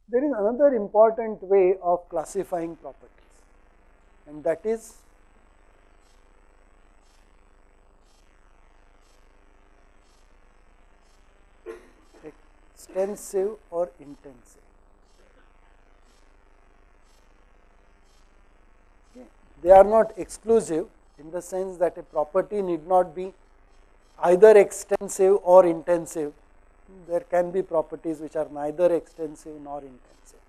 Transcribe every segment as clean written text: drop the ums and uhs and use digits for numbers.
There is another important way of classifying properties, and that is extensive or intensive. Okay. They are not exclusive in the sense that a property need not be either extensive or intensive. There can be properties which are neither extensive nor intensive.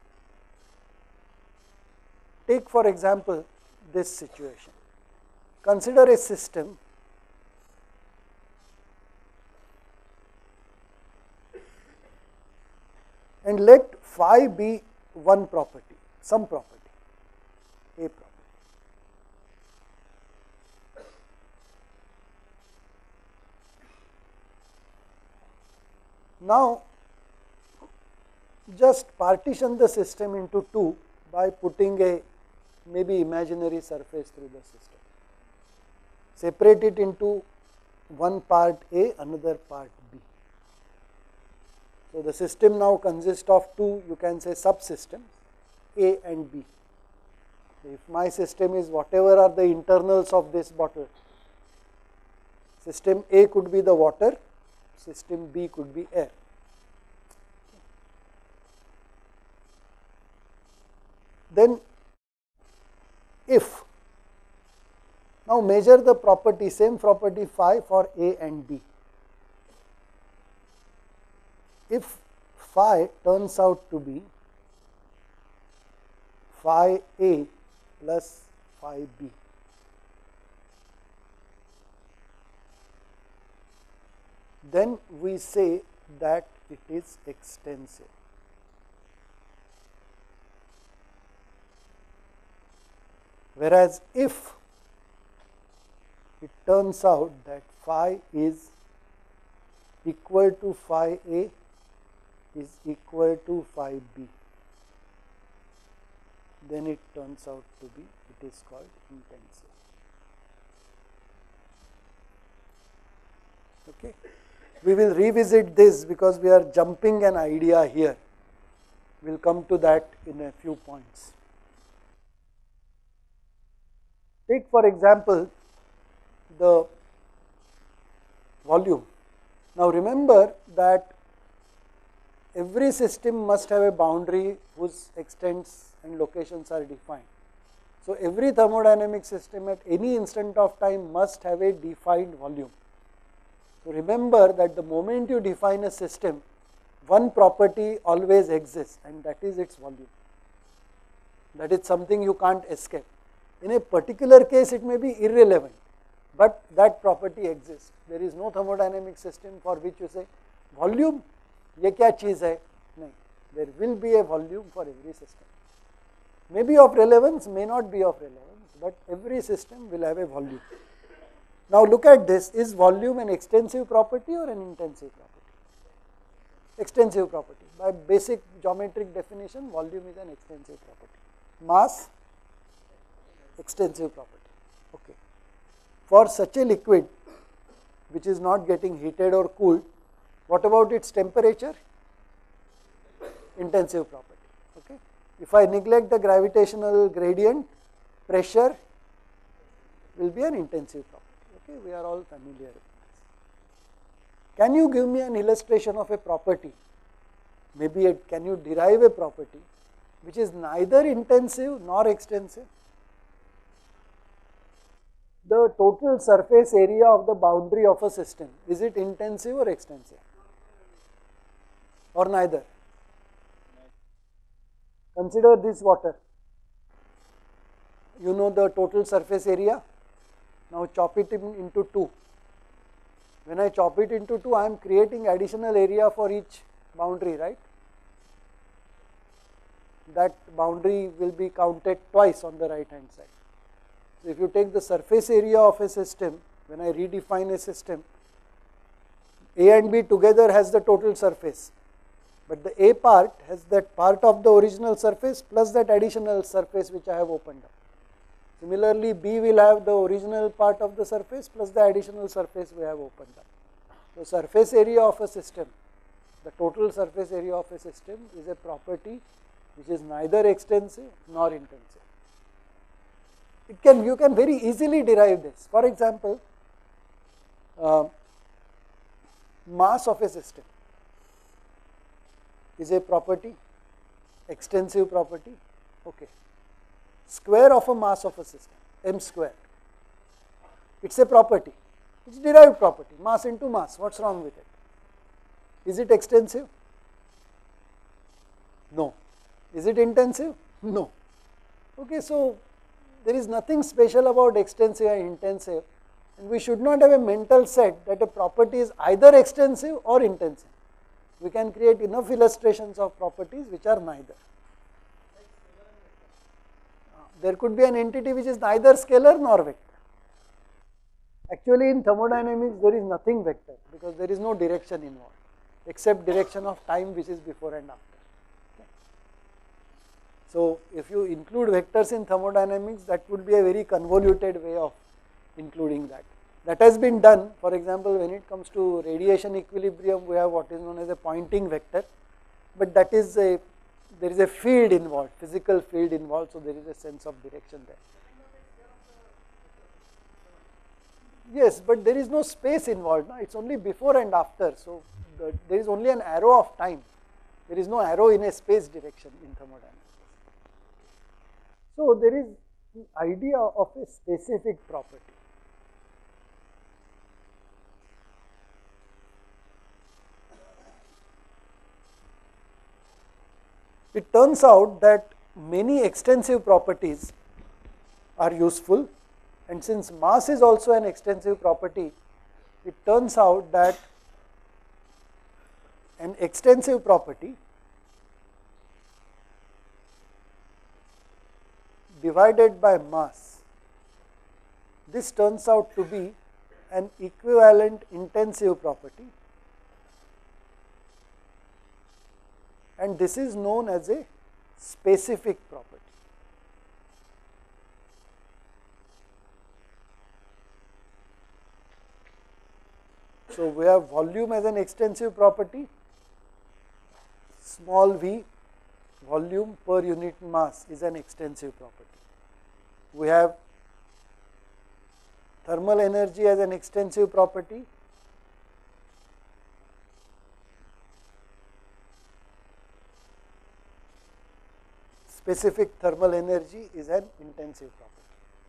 Take for example this situation. Consider a system and let phi be one property, some property, a property. Now, just partition the system into two by putting a maybe imaginary surface through the system. Separate it into one part A, another part B. So, the system now consists of two, you can say, subsystems A and B. If my system is whatever are the internals of this bottle, system A could be the water, system B could be air. Then if, now measure the property, same property phi for A and B. If phi turns out to be phi A plus phi B, then we say that it is extensive. Whereas if it turns out that phi is equal to phi A is equal to phi B, then it turns out to be, it is called intensive. Okay. We will revisit this because we are jumping an idea here. We will come to that in a few points. Take for example the volume. Now remember that every system must have a boundary whose extents and locations are defined. So every thermodynamic system at any instant of time must have a defined volume. So remember that the moment you define a system, one property always exists, and that is its volume. That is something you can't escape. In a particular case it may be irrelevant, but that property exists. There is no thermodynamic system for which you say volume, ye kya cheez hai? No, there will be a volume for every system. May be of relevance, may not be of relevance, but every system will have a volume. Now look at this, is volume an extensive property or an intensive property? Extensive property. By basic geometric definition, volume is an extensive property. Mass, extensive property. Okay. For such a liquid which is not getting heated or cooled, what about its temperature? Intensive property. Okay. If I neglect the gravitational gradient, pressure will be an intensive property. Okay. We are all familiar with this. Can you give me an illustration of a property? Maybe can you derive a property which is neither intensive nor extensive? The total surface area of the boundary of a system, is it intensive or extensive? Or neither? Consider this water. You know the total surface area. Now chop it into two. When I chop it into two, I am creating additional area for each boundary, right? That boundary will be counted twice on the right hand side. So if you take the surface area of a system, when I redefine a system, A and B together has the total surface, but the A part has that part of the original surface plus that additional surface which I have opened up. Similarly, B will have the original part of the surface plus the additional surface we have opened up. So surface area of a system, the total surface area of a system is a property which is neither extensive nor intensive. You can very easily derive this. For example, mass of a system is a property, extensive property, okay. Square of a mass of a system, m square, it is a property, it is derived property, mass into mass, what is wrong with it? Is it extensive? No. Is it intensive? No. Okay, so there is nothing special about extensive and intensive, and we should not have a mental set that a property is either extensive or intensive. We can create enough illustrations of properties which are neither. There could be an entity which is neither scalar nor vector. Actually, in thermodynamics, there is nothing vector because there is no direction involved except direction of time, which is before and after. Okay. So, if you include vectors in thermodynamics, that would be a very convoluted way of including that. That has been done. For example, when it comes to radiation equilibrium, we have what is known as a Poynting vector, but that is there is a field involved, physical field involved, so there is a sense of direction there. Yes, but there is no space involved, no? It is only before and after, so there is only an arrow of time, there is no arrow in a space direction in thermodynamics. So there is the idea of a specific property. It turns out that many extensive properties are useful, and since mass is also an extensive property, it turns out that an extensive property divided by mass, this turns out to be an equivalent intensive property, and this is known as a specific property. So we have volume as an extensive property, small v, volume per unit mass is an extensive property. We have thermal energy as an extensive property, specific thermal energy is an intensive property,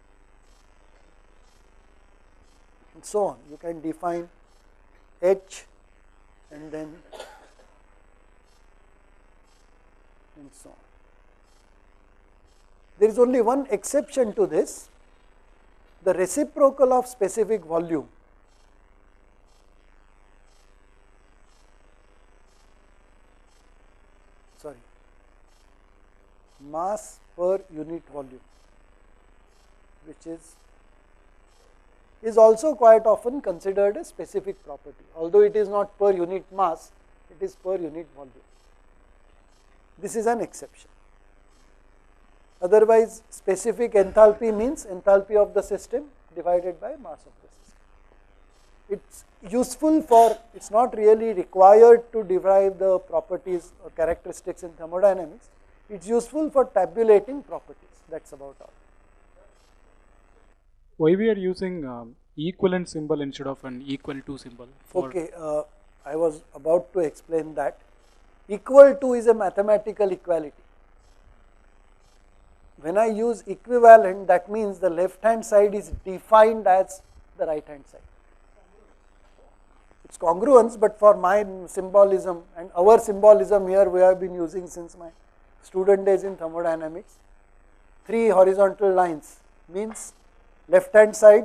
and so on. You can define H and then and so on. There is only one exception to this, the reciprocal of specific volume. Sorry, mass per unit volume, which is also quite often considered a specific property, although it is not per unit mass, it is per unit volume. This is an exception. Otherwise, specific enthalpy means enthalpy of the system divided by mass of the system. It's useful for, it's not really required to derive the properties or characteristics in thermodynamics. It's useful for tabulating properties. That's about all. Why we are using equivalent symbol instead of an equal to symbol? Okay, I was about to explain that. Equal to is a mathematical equality. When I use equivalent, that means the left hand side is defined as the right hand side. It's congruence, but for my symbolism and our symbolism here we have been using since my student days in thermodynamics, 3 horizontal lines means left hand side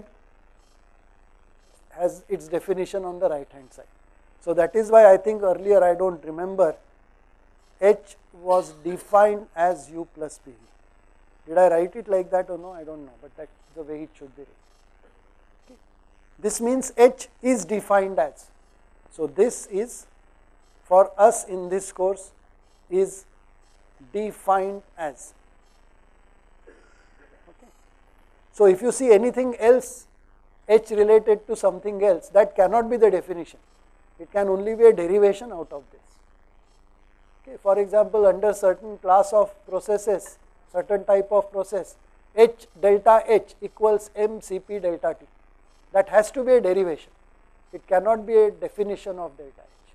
has its definition on the right hand side. So that is why I think earlier, I don't remember, H was defined as U plus PV. Did I write it like that or no? I don't know, but that's the way it should be written. Okay. This means H is defined as. So this is, for us in this course, is defined as. Okay. So if you see anything else, H related to something else, that cannot be the definition. It can only be a derivation out of this. Okay. For example, under certain class of processes, certain type of process, H delta H equals m Cp delta T. That has to be a derivation. It cannot be a definition of delta H.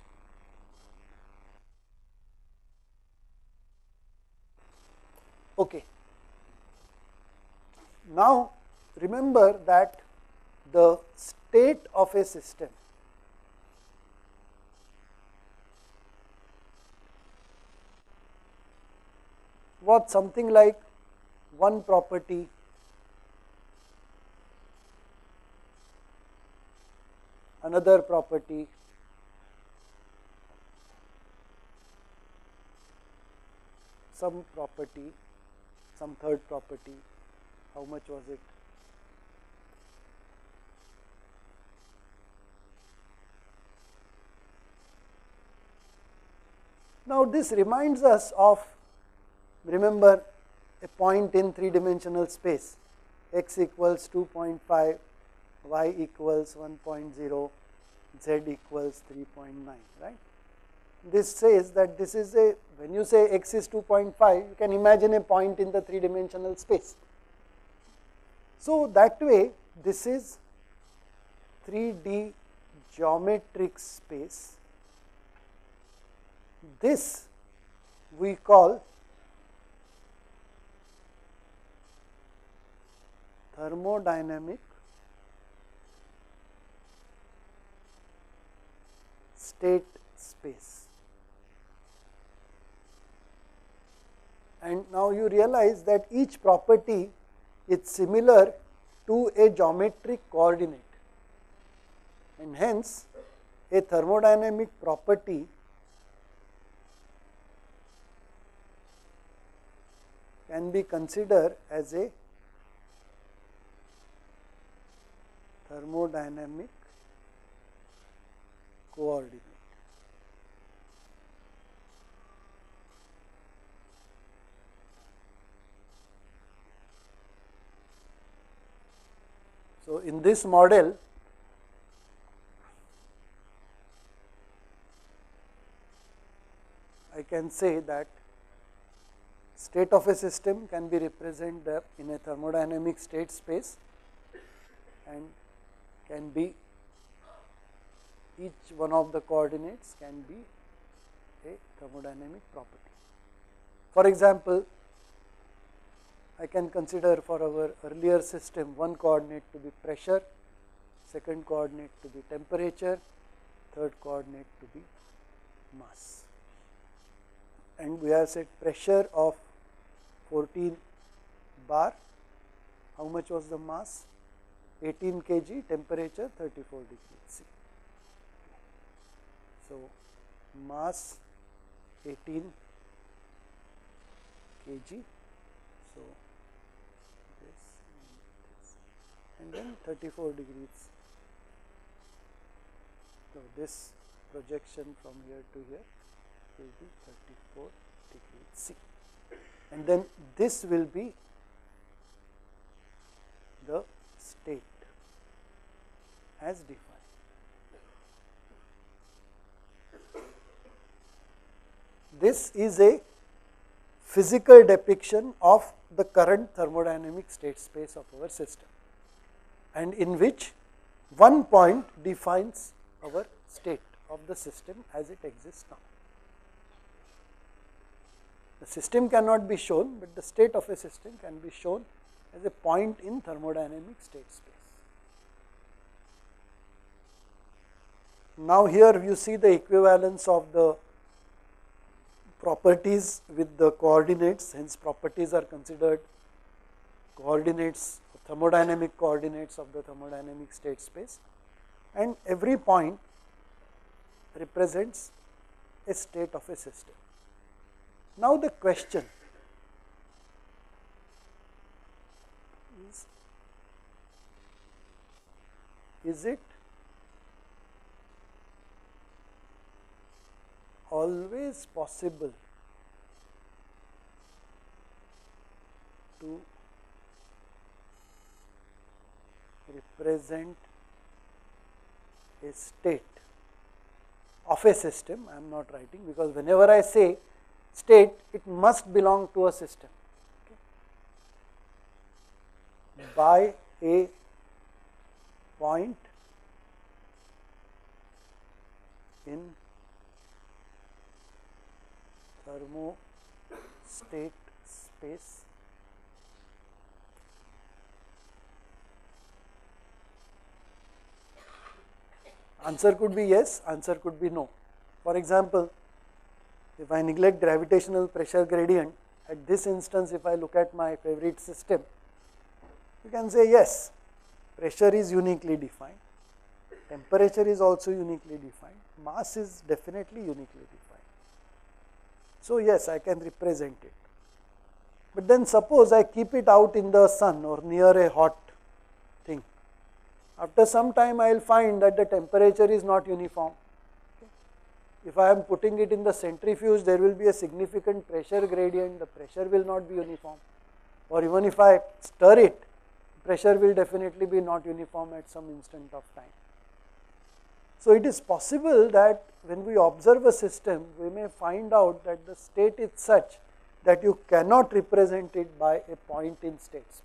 Okay. Now, remember that the state of a system was something like one property, another property, some property, some third property. How much was it? Now, this reminds us of, remember, a point in three-dimensional space, x equals 2.5, y equals 1.0, z equals 3.9, right. This says that this is a, when you say x is 2.5, you can imagine a point in the three-dimensional space. So, that way this is 3D geometric space. This we call thermodynamic state space. And now you realize that each property is similar to a geometric coordinate, and hence a thermodynamic property can be considered as a thermodynamic coordinate. So, in this model, I can say that state of a system can be represented in a thermodynamic state space and can be, each one of the coordinates can be a thermodynamic property. For example, I can consider for our earlier system one coordinate to be pressure, second coordinate to be temperature, third coordinate to be mass. And we have said pressure of 14 bar, how much was the mass? 18 kg, temperature 34 degrees C. So, mass 18 kg. So, this and then 34 degrees. So, this projection from here to here will be 34 degrees C, and then this will be the state as defined. This is a physical depiction of the current thermodynamic state space of our system, and in which one point defines our state of the system as it exists now. The system cannot be shown, but the state of a system can be shown as a point in thermodynamic state space. Now, here you see the equivalence of the properties with the coordinates, hence properties are considered coordinates, thermodynamic coordinates of the thermodynamic state space, and every point represents a state of a system. Now, the question is it always possible to represent a state of a system? I am not writing, because whenever I say state, it must belong to a system, okay, by a point in thermostat space. Answer could be yes, answer could be no. For example, if I neglect gravitational pressure gradient, at this instance if I look at my favorite system, you can say yes, pressure is uniquely defined, temperature is also uniquely defined, mass is definitely uniquely defined. So yes, I can represent it. But then suppose I keep it out in the sun or near a hot thing. After some time I will find that the temperature is not uniform. If I am putting it in the centrifuge, there will be a significant pressure gradient, the pressure will not be uniform. Or even if I stir it, pressure will definitely be not uniform at some instant of time. So it is possible that when we observe a system, we may find out that the state is such that you cannot represent it by a point in state space.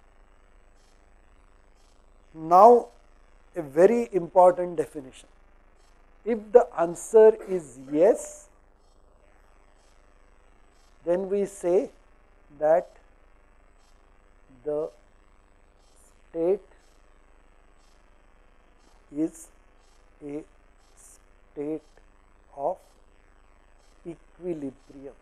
Now, a very important definition. If the answer is yes, then we say that the state is a state of equilibrium.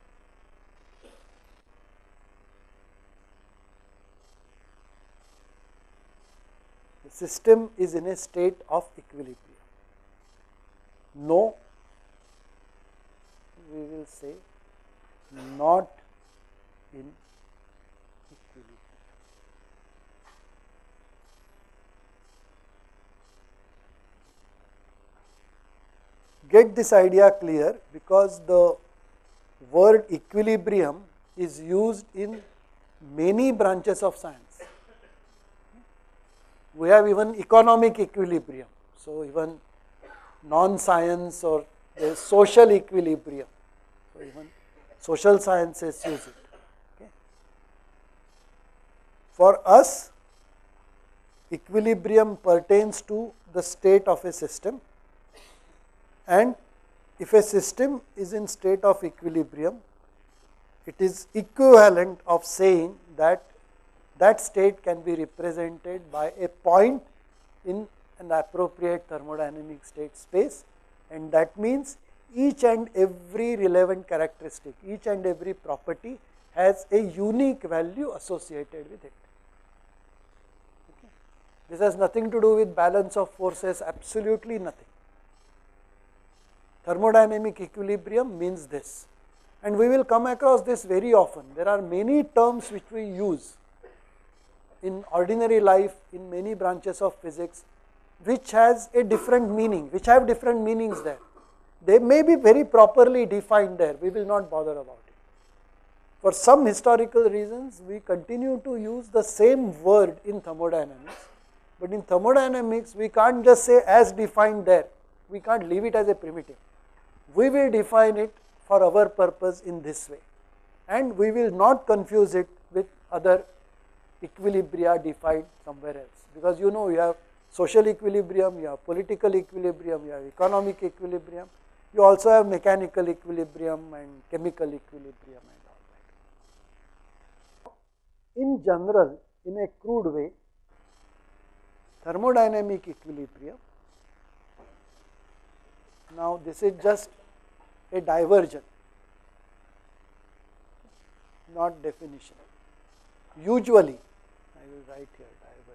The system is in a state of equilibrium. No, we will say not in equilibrium. Get this idea clear, because the word equilibrium is used in many branches of science. We have even economic equilibrium. So even non-science or social equilibrium. So even social sciences use it. Okay. For us, equilibrium pertains to the state of a system, and if a system is in state of equilibrium, it is equivalent of saying that that state can be represented by a point in an appropriate thermodynamic state space, and that means each and every relevant characteristic, each and every property has a unique value associated with it. Okay. This has nothing to do with balance of forces, absolutely nothing. Thermodynamic equilibrium means this, and we will come across this very often. There are many terms which we use in ordinary life, in many branches of physics, which has a different meaning, which have different meanings there. They may be very properly defined there, we will not bother about it. For some historical reasons, we continue to use the same word in thermodynamics, but in thermodynamics, we can't just say as defined there, we can't leave it as a primitive. We will define it for our purpose in this way, and we will not confuse it with other equilibria defined somewhere else, because you know you have social equilibrium, you have political equilibrium, you have economic equilibrium, you also have mechanical equilibrium and chemical equilibrium and all that. In general, in a crude way, thermodynamic equilibrium, now this is just a diversion, not definition. Usually, I will write here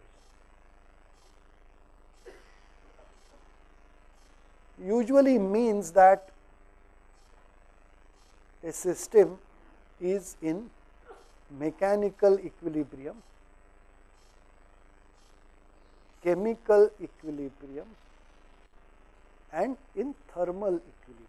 diversion. Usually means that a system is in mechanical equilibrium, chemical equilibrium, and in thermal equilibrium.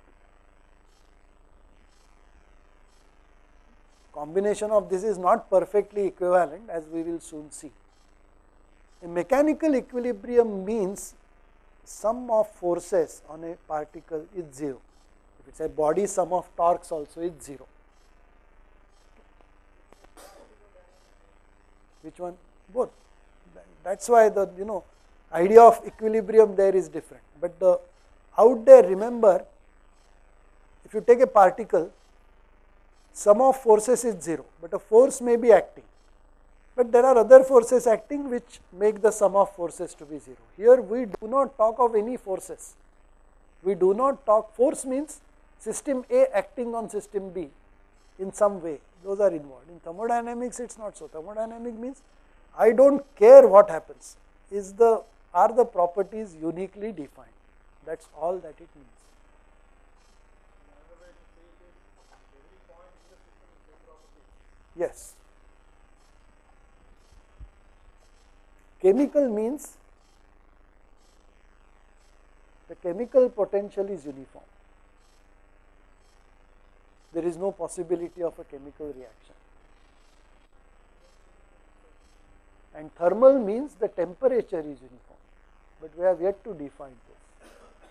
Combination of this is not perfectly equivalent, as we will soon see. A mechanical equilibrium means sum of forces on a particle is 0. If it is a body, sum of torques also is 0. Which one? Both. That is why the idea of equilibrium there is different. But the out there, remember, if you take a particle, sum of forces is 0, but a force may be acting. But there are other forces acting which make the sum of forces to be 0. Here we do not talk of any forces. We do not talk, force means system A acting on system B in some way, those are involved. In thermodynamics it is not so. Thermodynamics means I do not care what happens, are the properties uniquely defined, that is all that it means. Yes. Chemical means the chemical potential is uniform. There is no possibility of a chemical reaction. And thermal means the temperature is uniform, but we have yet to define this.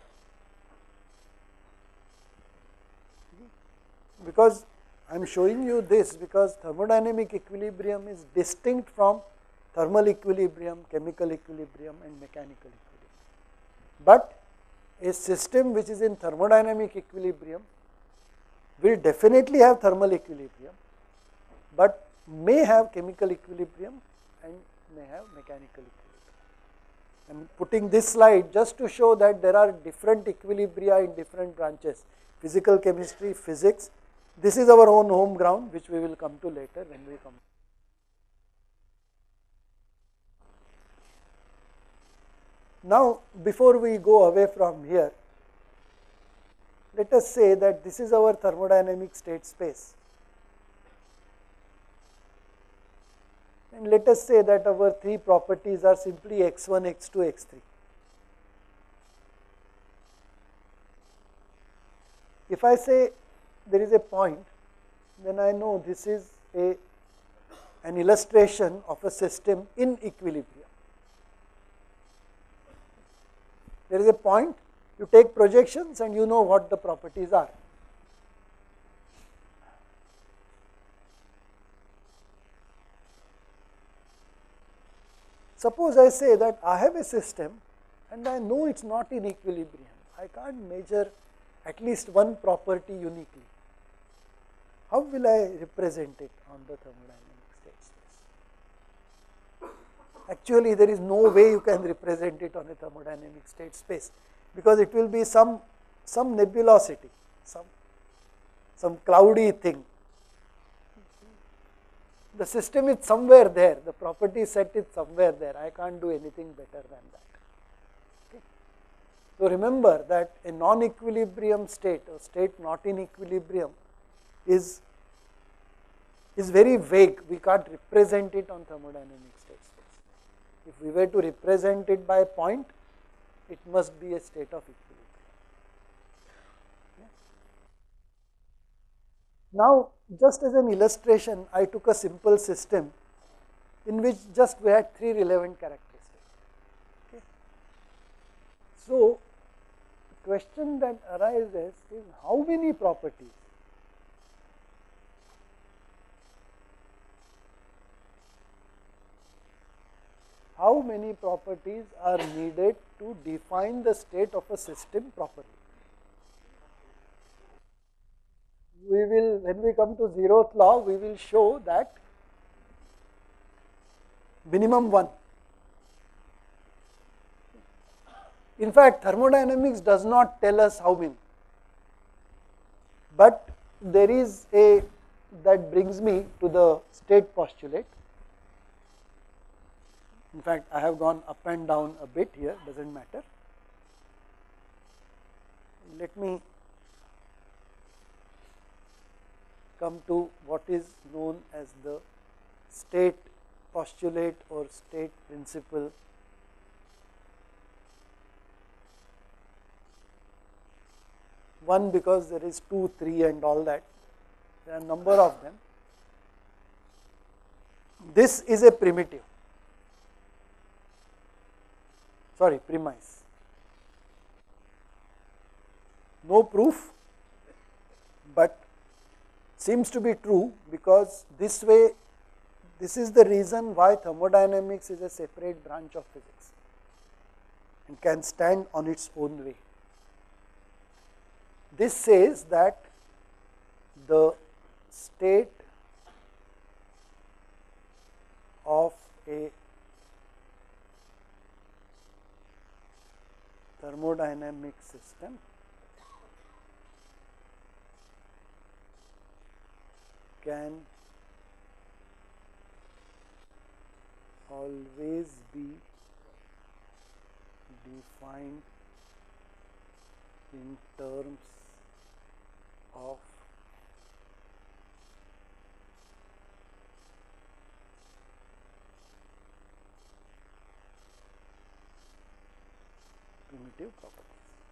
Because I am showing you this because thermodynamic equilibrium is distinct from thermal equilibrium, chemical equilibrium and mechanical equilibrium. But a system which is in thermodynamic equilibrium will definitely have thermal equilibrium, but may have chemical equilibrium and may have mechanical equilibrium. I am putting this slide just to show that there are different equilibria in different branches, physical chemistry, physics. This is our own home ground, which we will come to later when we come. Now, before we go away from here, let us say that this is our thermodynamic state space. And let us say that our three properties are simply x1, x2, x3. If I say there is a point, then I know this is an illustration of a system in equilibrium. There is a point, you take projections and you know what the properties are. Suppose I say that I have a system and I know it is not in equilibrium. I can't measure at least one property uniquely. How will I represent it on the thermodynamic state space? Actually, there is no way you can represent it on a thermodynamic state space, because it will be some nebulosity, some cloudy thing. The system is somewhere there, the property set is somewhere there, I can't do anything better than that. Okay. So remember that a non-equilibrium state, or state not in equilibrium, is very vague. We can't represent it on thermodynamic state space. If we were to represent it by a point, it must be a state of equilibrium. Okay. Now, just as an illustration, I took a simple system in which just we had three relevant characteristics. Okay. So, the question that arises is how many properties? How many properties are needed to define the state of a system properly? We will, when we come to 0th law, we will show that minimum 1. In fact, thermodynamics does not tell us how many, but there is that brings me to the state postulate. In fact, I have gone up and down a bit here, does not matter. Let me come to what is known as the state postulate or state principle. One, because there is 2, 3 and all that, there are a number of them. This is a primitive. Sorry, premise. No proof, but seems to be true, because this way, this is the reason why thermodynamics is a separate branch of physics and can stand on its own way. This says that the state of a thermodynamic system can always be defined in terms of primitive properties.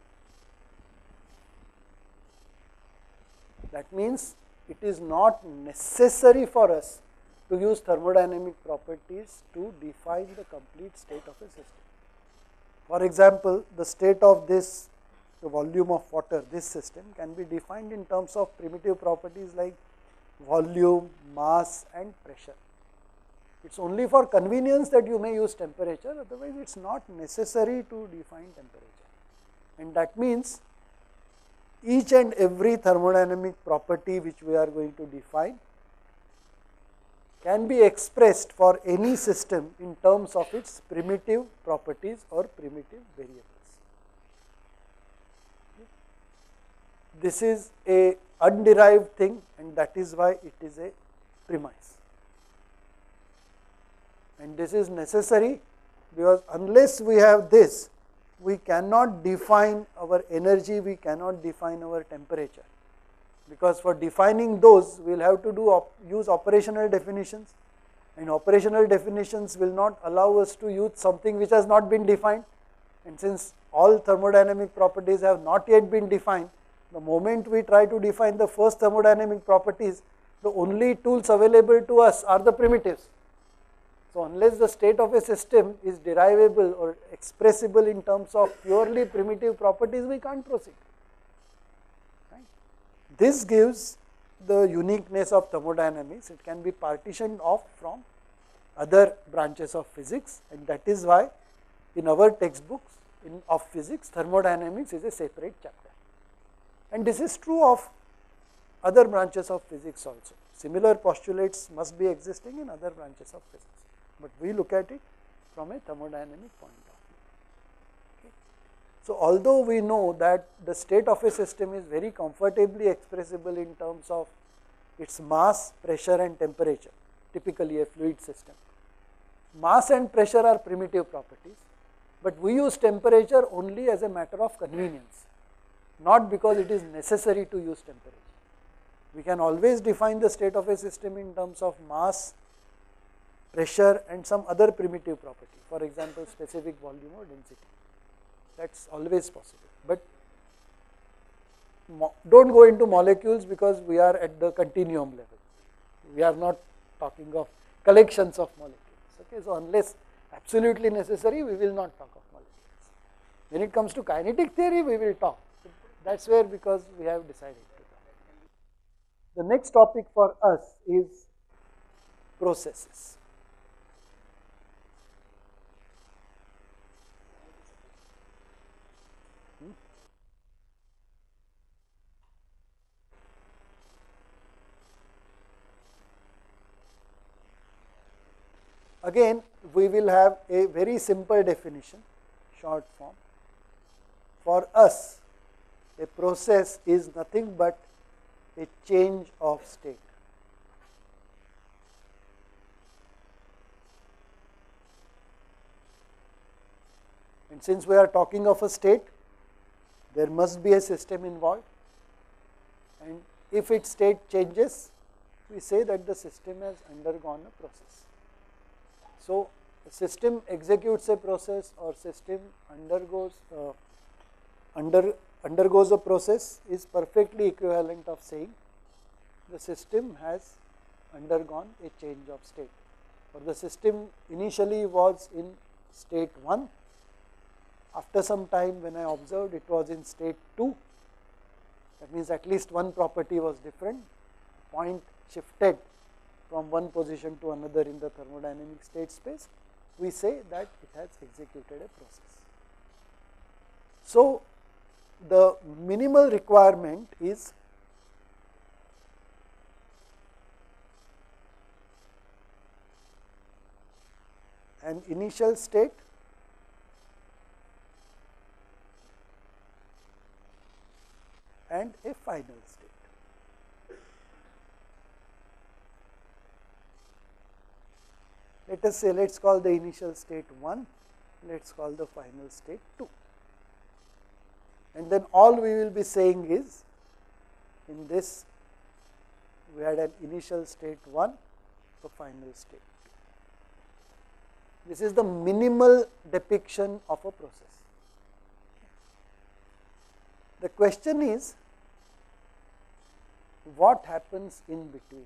That means it is not necessary for us to use thermodynamic properties to define the complete state of a system. For example, the state of this, the volume of water, this system can be defined in terms of primitive properties like volume, mass and pressure. It is only for convenience that you may use temperature, otherwise it is not necessary to define temperature. And that means each and every thermodynamic property which we are going to define can be expressed for any system in terms of its primitive properties or primitive variables. This is a underived thing, and that is why it is a premise. And this is necessary because unless we have this, we cannot define our energy, we cannot define our temperature. Because for defining those, we will have to use operational definitions, and operational definitions will not allow us to use something which has not been defined. And since all thermodynamic properties have not yet been defined, the moment we try to define the first thermodynamic properties, the only tools available to us are the primitives. So unless the state of a system is derivable or expressible in terms of purely primitive properties, we can't proceed. This gives the uniqueness of thermodynamics. It can be partitioned off from other branches of physics, and that is why in our textbooks of physics, thermodynamics is a separate chapter. And this is true of other branches of physics also. Similar postulates must be existing in other branches of physics, but we look at it from a thermodynamic point of view. So although we know that the state of a system is very comfortably expressible in terms of its mass, pressure and temperature, typically a fluid system. Mass and pressure are primitive properties, but we use temperature only as a matter of convenience, not because it is necessary to use temperature. We can always define the state of a system in terms of mass, pressure and some other primitive property, for example, specific volume or density. That is always possible, but do not go into molecules because we are at the continuum level. We are not talking of collections of molecules. Okay? So, unless absolutely necessary, we will not talk of molecules. When it comes to kinetic theory, we will talk. That is where, because we have decided to talk. The next topic for us is processes. Again, we will have a very simple definition, short form. For us, a process is nothing but a change of state. And since we are talking of a state, there must be a system involved, and if its state changes, we say that the system has undergone a process. So, a system executes a process or system undergoes a process is perfectly equivalent of saying the system has undergone a change of state. For the system initially was in state 1, after some time when I observed it was in state 2, That means at least one property was different, point shifted from one position to another in the thermodynamic state space, we say that it has executed a process. So, the minimal requirement is an initial state and a final state. Let us say, let us call the initial state 1, let us call the final state 2. And then all we will be saying is, in this we had an initial state 1, a final state 2. This is the minimal depiction of a process. The question is, what happens in between?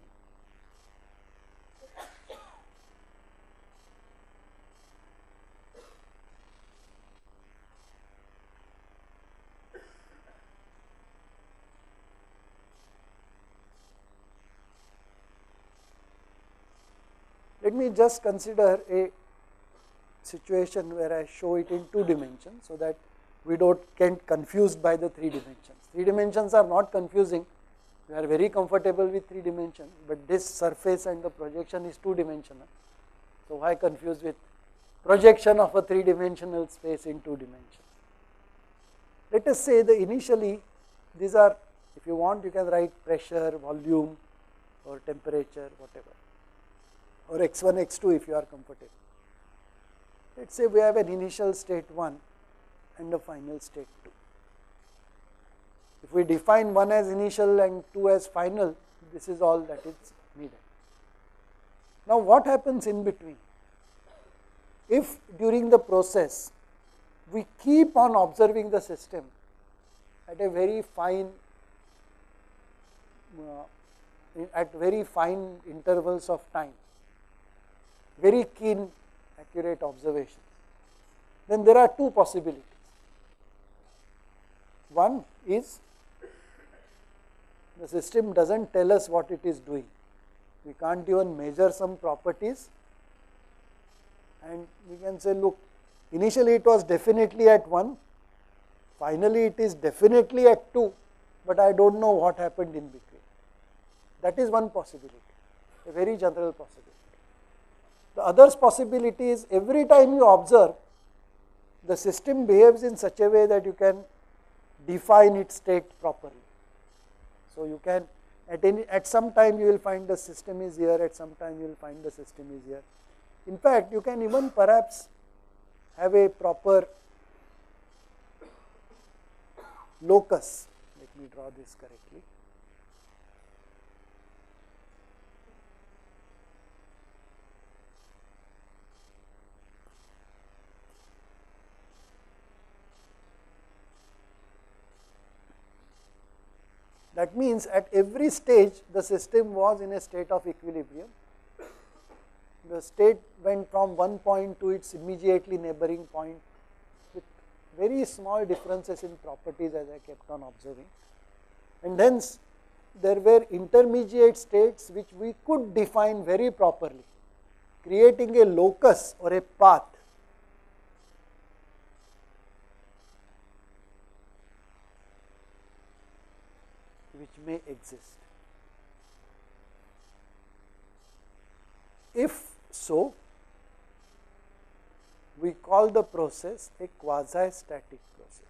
Let me just consider a situation where I show it in 2 dimensions, so that we don't get confused by the 3 dimensions. 3 dimensions are not confusing, we are very comfortable with 3 dimensions, but this surface and the projection is 2 dimensional. So, why confuse with projection of a 3 dimensional space in 2 dimensions? Let us say the initially these are, if you want you can write pressure, volume or temperature, whatever, or x1, x2 if you are comfortable. Let us say we have an initial state 1 and a final state 2. If we define 1 as initial and 2 as final, this is all that is needed. Now, what happens in between? If during the process we keep on observing the system at a very fine, at very fine intervals of time, very keen, accurate observations, then there are 2 possibilities. One is the system does not tell us what it is doing. We can't even measure some properties, and we can say, look, initially it was definitely at 1, finally it is definitely at 2, but I do not know what happened in between. That is one possibility, a very general possibility. The other possibility is, every time you observe, the system behaves in such a way that you can define its state properly. So, you can at some time you will find the system is here, at some time you will find the system is here. In fact, you can even perhaps have a proper locus. Let me draw this correctly. That means, at every stage the system was in a state of equilibrium. The state went from one point to its immediately neighboring point with very small differences in properties as I kept on observing. And hence, there were intermediate states which we could define very properly, creating a locus or a path which may exist. If so, we call the process a quasi-static process.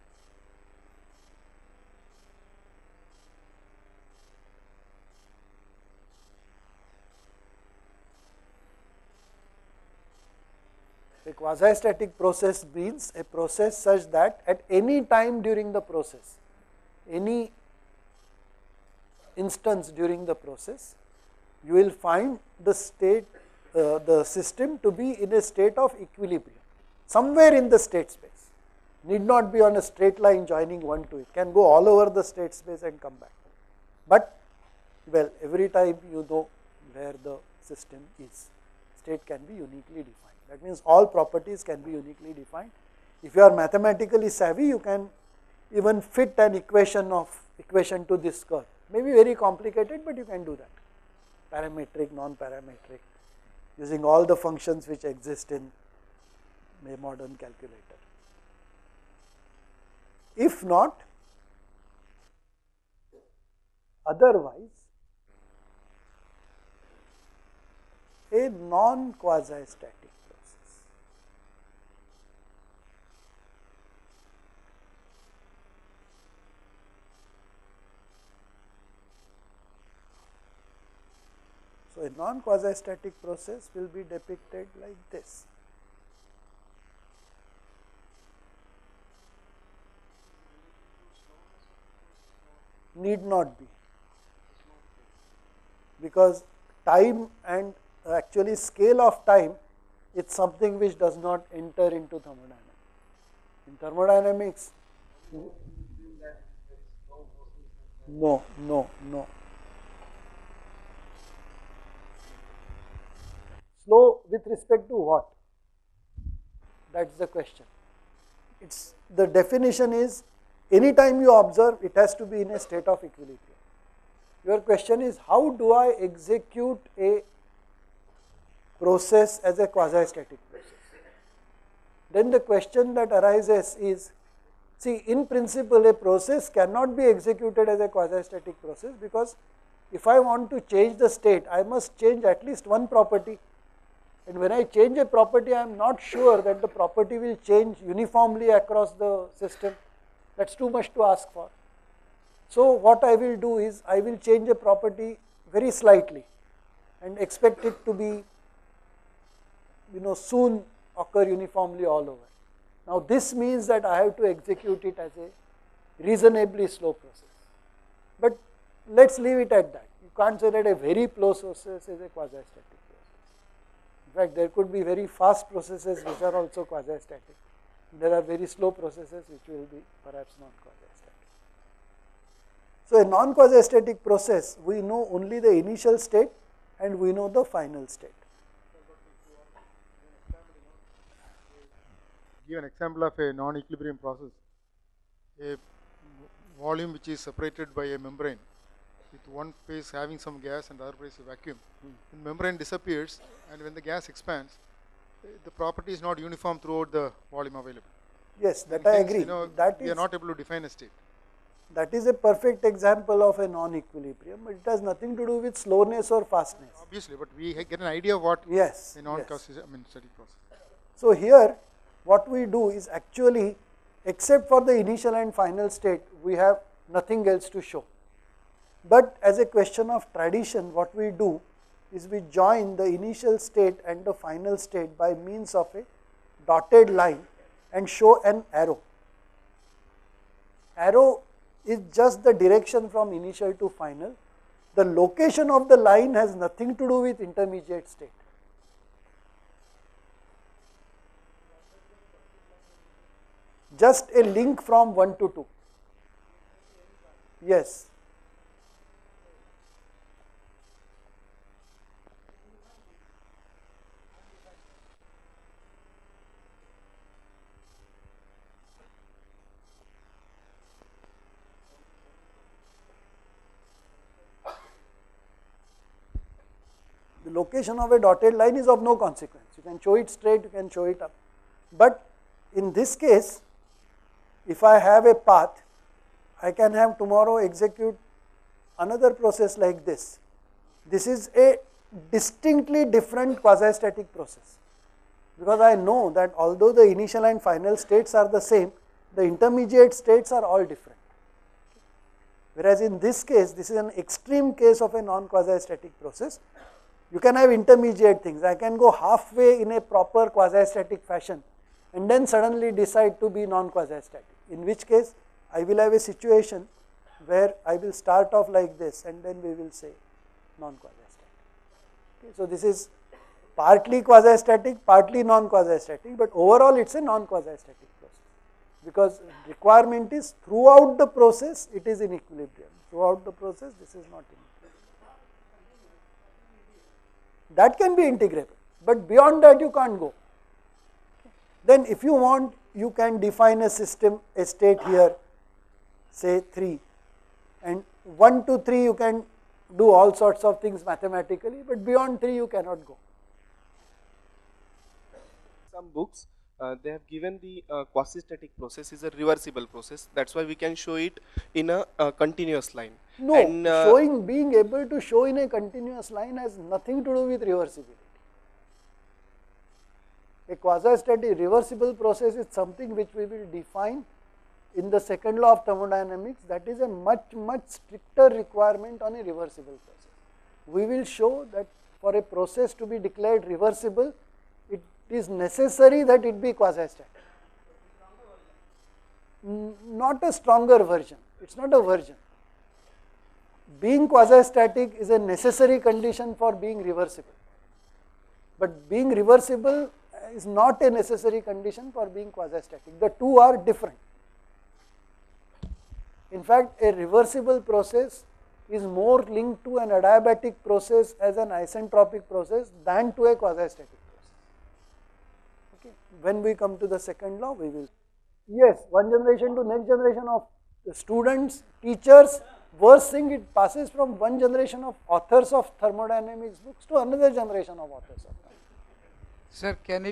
A quasi-static process means a process such that at any time during the process, any instance during the process, you will find the state, the system to be in a state of equilibrium, somewhere in the state space. Need not be on a straight line joining one to it, can go all over the state space and come back. But, well, every time you know where the system is, state can be uniquely defined. That means all properties can be uniquely defined. If you are mathematically savvy, you can even fit an equation of equation to this curve. Maybe very complicated, but you can do that. Parametric, non-parametric, using all the functions which exist in a modern calculator. If not, otherwise, a non-quasi-static process. So, a non-quasi-static process will be depicted like this. Need not be, because time and actually scale of time is something which does not enter into thermodynamics. In thermodynamics, no. Slow with respect to what? That is the question. It's the definition is anytime you observe, it has to be in a state of equilibrium. Your question is, how do I execute a process as a quasi-static process? Then the question that arises is, see, in principle a process cannot be executed as a quasi-static process, because if I want to change the state, I must change at least one property. And when I change a property, I am not sure that the property will change uniformly across the system. That is too much to ask for. So, what I will do is, I will change a property very slightly and expect it to be, soon occur uniformly all over. Now, this means that I have to execute it as a reasonably slow process. But let us leave it at that. You can't say that a very slow process is a quasi-static process. In fact, there could be very fast processes which are also quasi-static. There are very slow processes which will be perhaps non-quasi-static. So, a non-quasi-static process, we know only the initial state and we know the final state. Give an example of a non-equilibrium process. A volume which is separated by a membrane with one phase having some gas and the other phase a vacuum. The membrane disappears, and when the gas expands, the property is not uniform throughout the volume available. Yes, that I agree. We are not able to define a state. That is a perfect example of a non-equilibrium, but it has nothing to do with slowness or fastness. Obviously, but we get an idea of what a non-quasi-static process. So here, what we do is actually, except for the initial and final state, we have nothing else to show. But as a question of tradition, what we do is we join the initial state and the final state by means of a dotted line and show an arrow. Arrow is just the direction from initial to final. The location of the line has nothing to do with intermediate state. Just a link from 1 to 2. Yes. The location of a dotted line is of no consequence. You can show it straight, you can show it up. But in this case, if I have a path, I can have tomorrow execute another process like this. This is a distinctly different quasi-static process, because I know that although the initial and final states are the same, the intermediate states are all different. Whereas in this case, this is an extreme case of a non-quasi-static process. You can have intermediate things. I can go halfway in a proper quasi-static fashion and then suddenly decide to be non-quasi-static, in which case I will have a situation where I will start off like this and then we will say non-quasi-static. Okay, so this is partly quasi-static, partly non-quasi-static, but overall it is a non-quasi-static process, because requirement is throughout the process it is in equilibrium. Throughout the process this is not in equilibrium. That can be integrable, but beyond that you can't go. Then if you want, you can define a system, a state here, say 3, and 1 to 3 you can do all sorts of things mathematically, but beyond 3 you cannot go. Some books they have given the quasi-static process is a reversible process. That's why we can show it in a continuous line. No, and, being able to show in a continuous line has nothing to do with reversibility. A quasi-static reversible process is something which we will define in the second law of thermodynamics. That is a much stricter requirement on a reversible process. We will show that for a process to be declared reversible, it is necessary that it be quasi-static. Not a stronger version, it is not a version. Being quasi-static is a necessary condition for being reversible, but being reversible is not a necessary condition for being quasi-static. The two are different. In fact, a reversible process is more linked to an adiabatic process as an isentropic process than to a quasi-static process. Okay. When we come to the second law, we will. Yes, one generation to next generation of the students, teachers. Worst thing, it passes from one generation of authors of thermodynamics books to another generation of authors of thermodynamics. Sir, can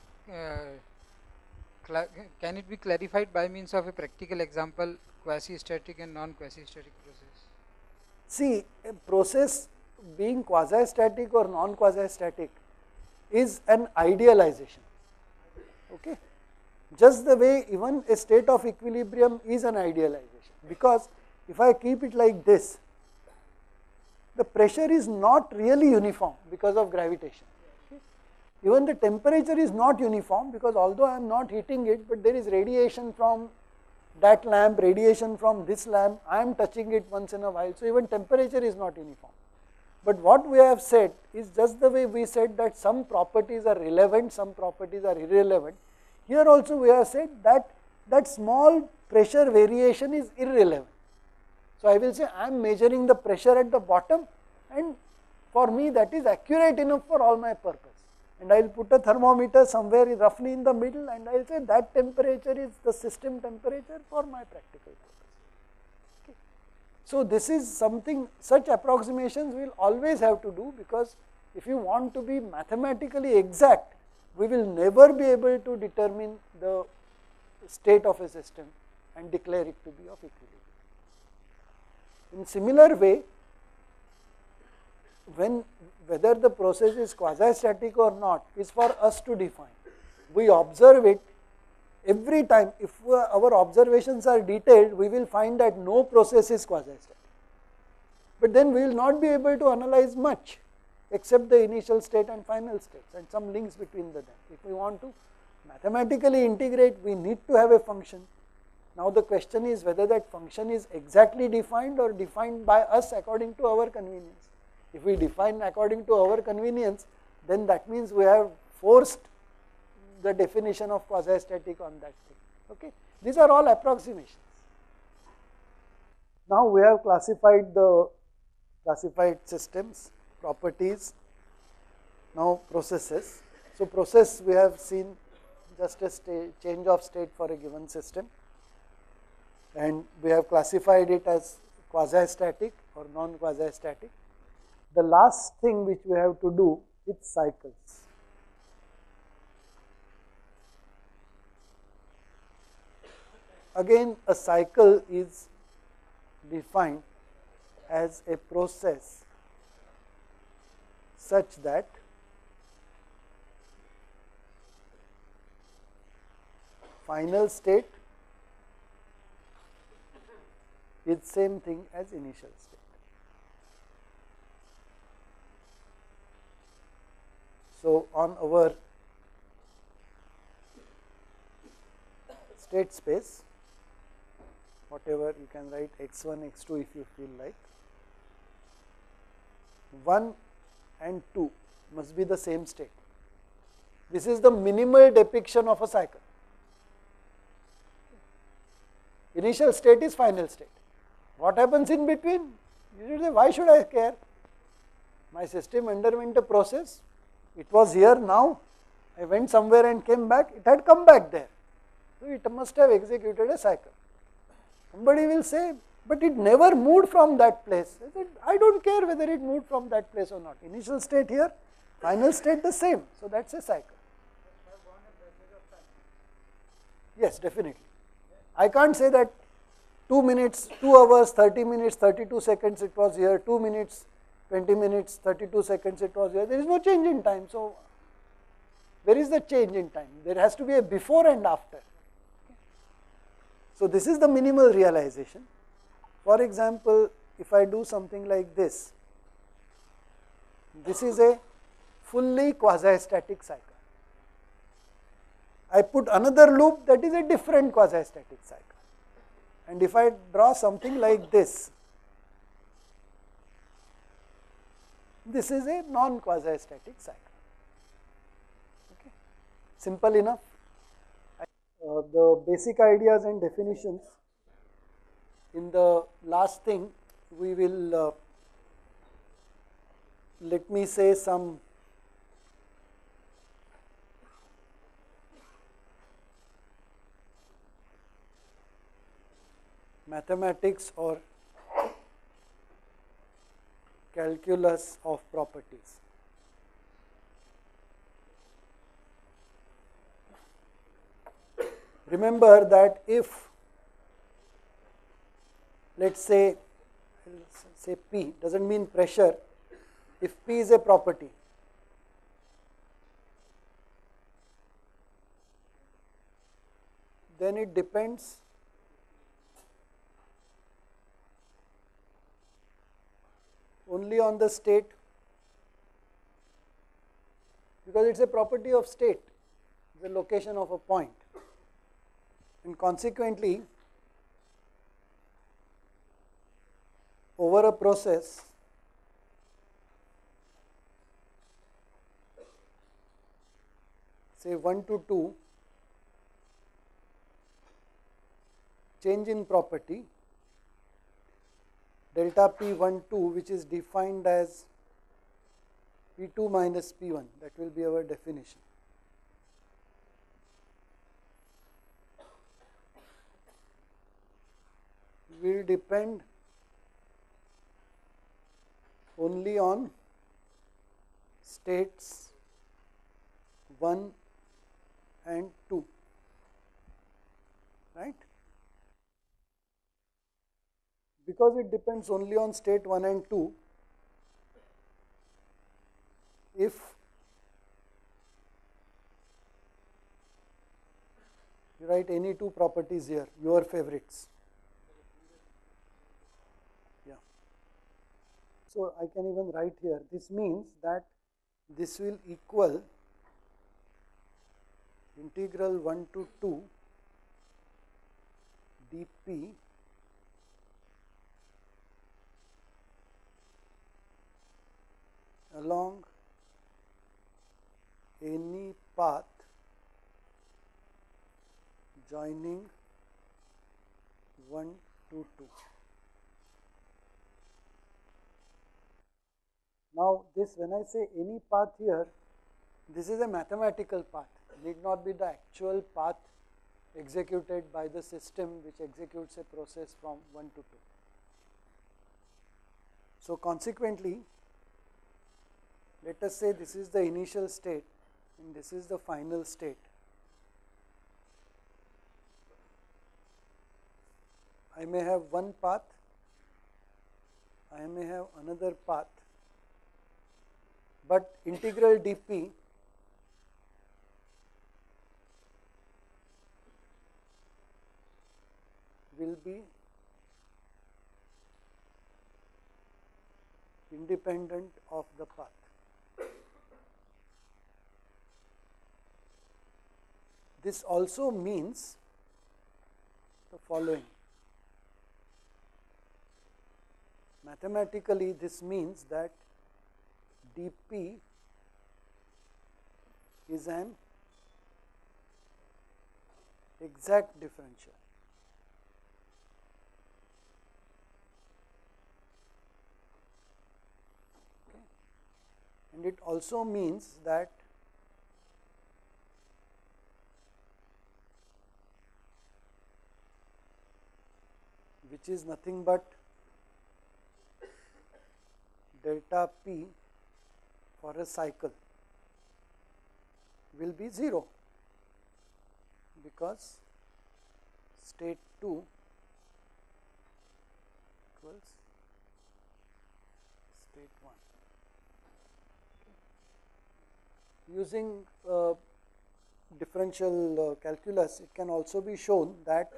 it be clarified by means of a practical example, quasi-static and non-quasi-static process? See, a process being quasi-static or non-quasi-static is an idealization. Okay, just the way even a state of equilibrium is an idealization, because if I keep it like this, the pressure is not really uniform because of gravitation. Okay. Even the temperature is not uniform, because although I am not heating it, but there is radiation from that lamp, radiation from this lamp, I am touching it once in a while. So even temperature is not uniform. But what we have said is just the way we said that some properties are relevant, some properties are irrelevant. Here also we have said that small pressure variation is irrelevant. So I will say I am measuring the pressure at the bottom, and for me that is accurate enough for all my purpose. And I will put a thermometer somewhere roughly in the middle, and I will say that temperature is the system temperature for my practical purpose. Okay. So this is something, such approximations we will always have to do, because if you want to be mathematically exact, we will never be able to determine the state of a system and declare it to be of equilibrium. In similar way, whether the process is quasi-static or not is for us to define. We observe it every time. If our observations are detailed, we will find that no process is quasi-static. But then we will not be able to analyze much except the initial state and final states and some links between them. If we want to mathematically integrate, we need to have a function. Now the question is whether that function is exactly defined or defined by us according to our convenience. If we define according to our convenience, then that means we have forced the definition of quasi-static on that thing. Okay. These are all approximations. Now we have classified systems, properties, now processes. So process we have seen just a change of state for a given system, and we have classified it as quasi-static or non-quasi-static. The last thing which we have to do is cycles. Again, a cycle is defined as a process such that final state is same thing as initial state. So on our state space, whatever you can write x1, x2 if you feel like, 1 and 2 must be the same state. This is the minimal depiction of a cycle. Initial state is final state. What happens in between? You should say, why should I care? My system underwent a process. It was here now. I went somewhere and came back. It had come back there. So it must have executed a cycle. Somebody will say, but it never moved from that place. I said, I don't care whether it moved from that place or not. Initial state here, final state the same. So that's a cycle. Yes, definitely. I can't say that 2 minutes, 2 hours, 30 minutes, 32 seconds it was here, 2 minutes, 20 minutes, 32 seconds it was here. There is no change in time. So where is the change in time? There has to be a before and after. So this is the minimal realization. For example, if I do something like this is a fully quasi-static cycle. I put another loop, that is a different quasi-static cycle. And if I draw something like this is a non-quasi-static cycle. Okay. Simple enough. The basic ideas and definitions. In the last thing, we will let me say some mathematics or calculus of properties. Remember that if, let us say P, does not mean pressure, if P is a property, then it depends only on the state, because it is a property of state, the location of a point, and consequently over a process say 1 to 2, change in property delta P1 2, which is defined as P2 minus P1, that will be our definition. Will depend only on states 1 and 2, right? Because it depends only on state 1 and 2, if you write any two properties here, your favorites. Yeah. So I can even write here, this means that this will equal integral 1 to 2 dp along any path joining 1 to 2. Now this, when I say any path here, this is a mathematical path, need not be the actual path executed by the system which executes a process from 1 to 2. So consequently, let us say this is the initial state and this is the final state. I may have one path, I may have another path, but integral dp will be independent of the path. This also means the following. Mathematically, this means that dp is an exact differential. Okay. And it also means that which is nothing but delta P for a cycle will be 0, because state 2 equals state 1. Using differential calculus, it can also be shown that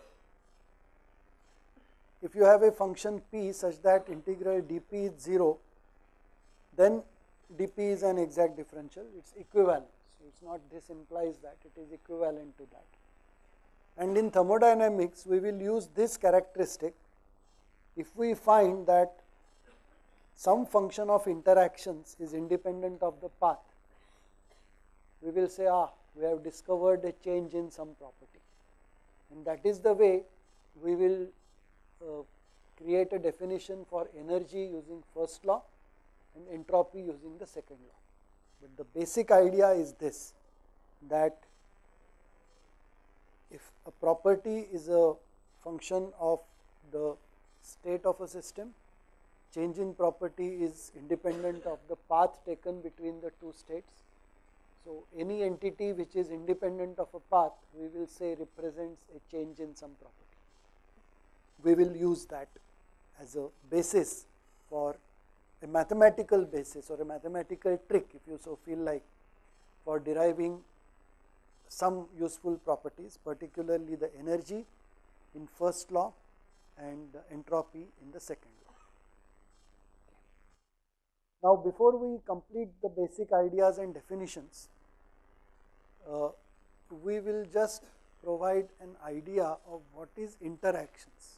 if you have a function p such that integral dp is 0, then dp is an exact differential, it is equivalent. So, it is not, this implies that it is equivalent to that. And in thermodynamics, we will use this characteristic if we find that some function of interactions is independent of the path. We will say, we have discovered a change in some property, and that is the way we will create a definition for energy using first law and entropy using the second law. But the basic idea is this, that if a property is a function of the state of a system, change in property is independent of the path taken between the two states. So, any entity which is independent of a path, we will say represents a change in some property. We will use that as a basis for a mathematical basis or a mathematical trick, if you so feel like, for deriving some useful properties, particularly the energy in first law and the entropy in the second law. Now, before we complete the basic ideas and definitions, we will just provide an idea of what is interactions.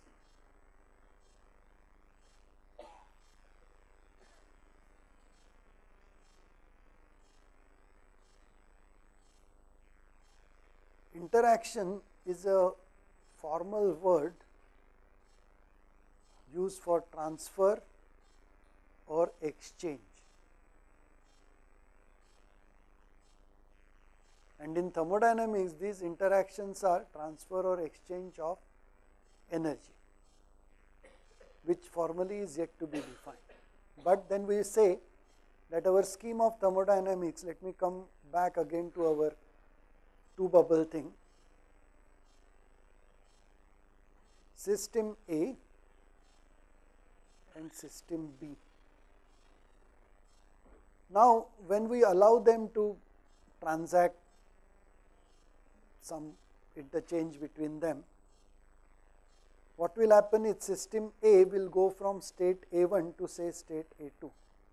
Interaction is a formal word used for transfer or exchange. And in thermodynamics, these interactions are transfer or exchange of energy, which formally is yet to be defined. But then we say that our scheme of thermodynamics, let me come back again to our two bubble thing, system A and system B. Now, when we allow them to transact some interchange between them, what will happen is system A will go from state A1 to say state A2.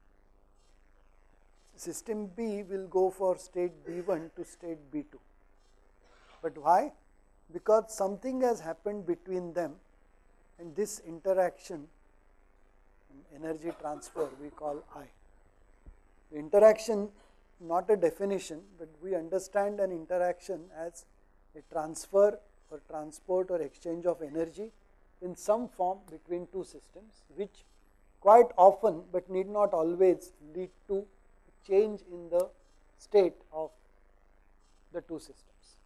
System B will go for state B1 to state B2. But why? Because something has happened between them, and this interaction, energy transfer, we call I. Interaction, not a definition, but we understand an interaction as a transfer or transport or exchange of energy in some form between two systems, which quite often but need not always lead to change in the state of the two systems.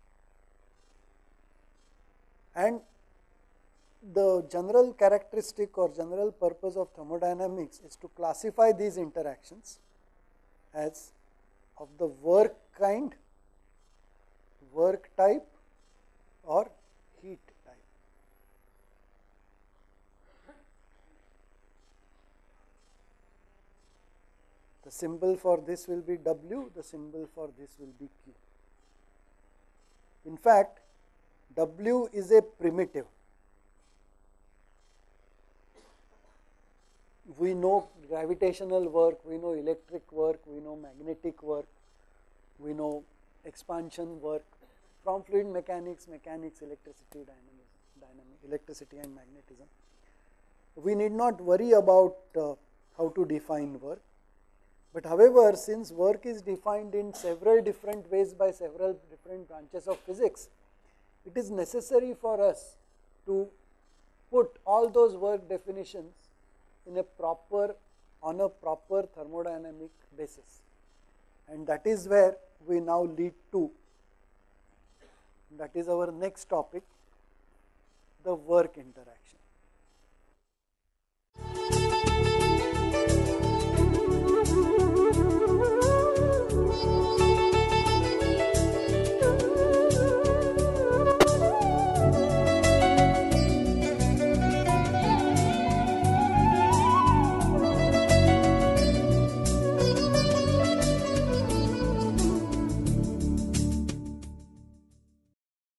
And the general characteristic or general purpose of thermodynamics is to classify these interactions as of the work kind, work type, or heat type. The symbol for this will be W, the symbol for this will be Q. In fact, W is a primitive. We know gravitational work, we know electric work, we know magnetic work, we know expansion work from fluid mechanics, electricity, electricity and magnetism. We need not worry about how to define work. But however, since work is defined in several different ways by several different branches of physics, it is necessary for us to put all those work definitions in a on a proper thermodynamic basis. And that is where we now lead to, that is our next topic, the work interaction.